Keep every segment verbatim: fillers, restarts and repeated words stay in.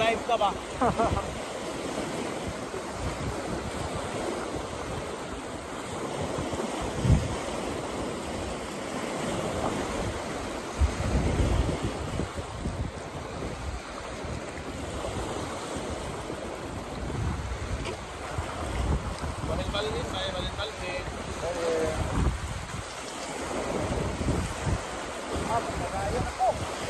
Live ka ba? Balin-balin, may balin-balin. Eh. Ah, magkagaya ako.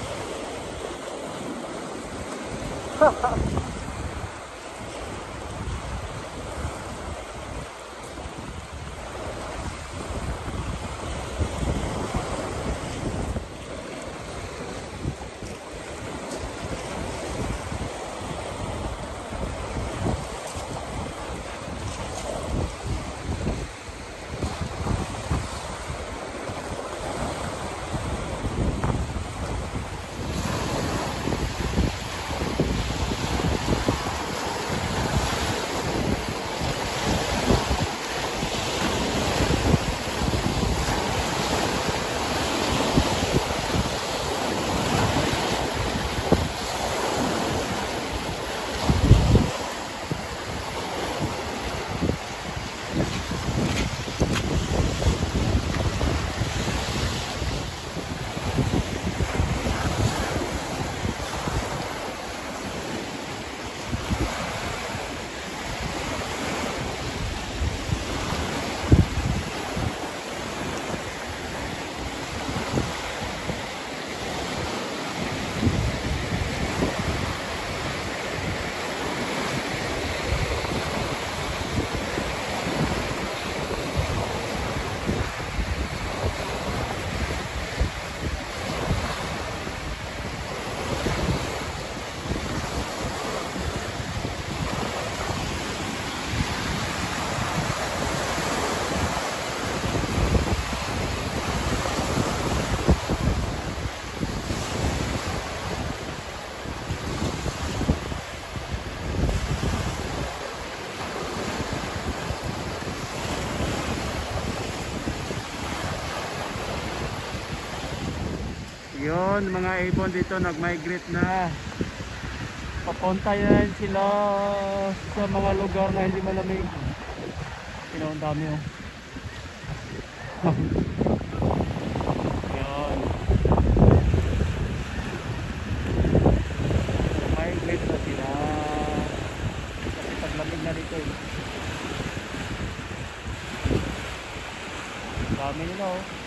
Yun, mga ibon dito nag-migrate na. Papunta yan sila sa mga lugar na hindi malamig. Sino, ang dami oh. Yun. Migrate na sila. Kasi paglamig na dito eh. Dami nila oh.